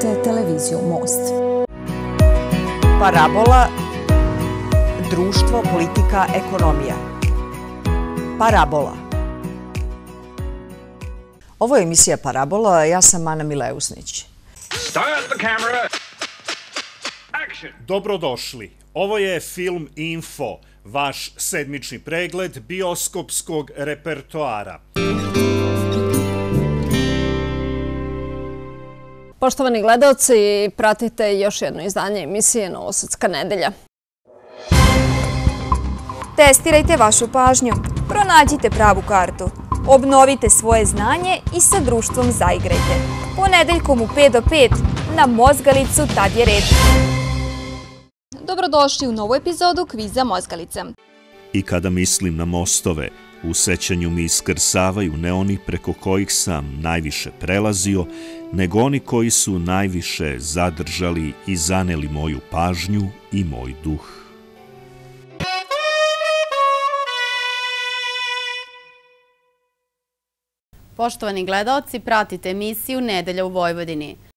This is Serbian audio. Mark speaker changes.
Speaker 1: Gledate televiziju Most.
Speaker 2: Parabola, društvo, politika, ekonomija. Parabola. Ovo je emisija Parabola, ja sam Ana Mileusnić.
Speaker 3: Dobrodošli. Ovo je Film Info, vaš sedmični pregled bioskopskog repertoara.
Speaker 4: Poštovani gledaoci, pratite još jedno izdanje emisije Novosadska nedelja.
Speaker 5: Testirajte vašu pažnju, pronađite pravu kartu, obnovite svoje znanje i sa društvom zaigrajte. Ponedeljkom u 5 do 5 na Mozgalicu tad je red.
Speaker 6: Dobrodošli u novu epizodu kviza Mozgalica.
Speaker 7: I kada mislim na mostove, u sećanju mi iskrsavaju ne oni preko kojih sam najviše prelazio, nego oni koji su najviše zadržali i zaneli moju pažnju i moj duh.
Speaker 8: Poštovani gledaoci, pratite emisiju Nedelja u Vojvodini.